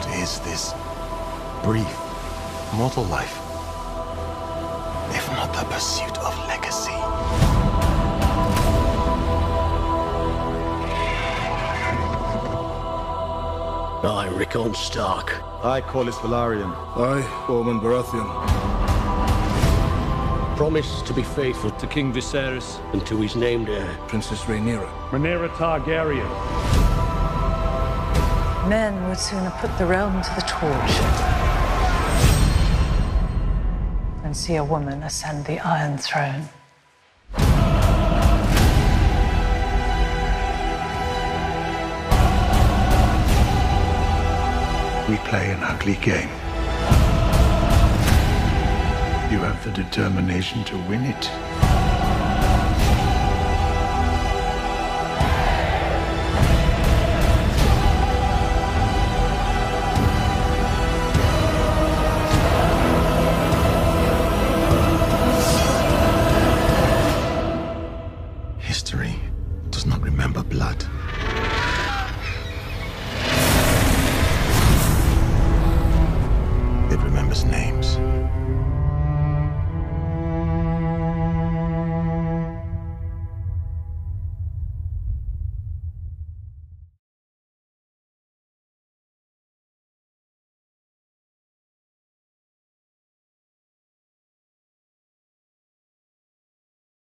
What is this brief, mortal life, if not the pursuit of legacy? I, Rickon Stark. I, Corlys Velaryon. I, Ormond Baratheon. Promise to be faithful to King Viserys and to his named heir, Princess Rhaenyra. Rhaenyra Targaryen. Men would sooner put the realm to the torch than see a woman ascend the Iron Throne. We play an ugly game. You have the determination to win it. History does not remember blood. It remembers names.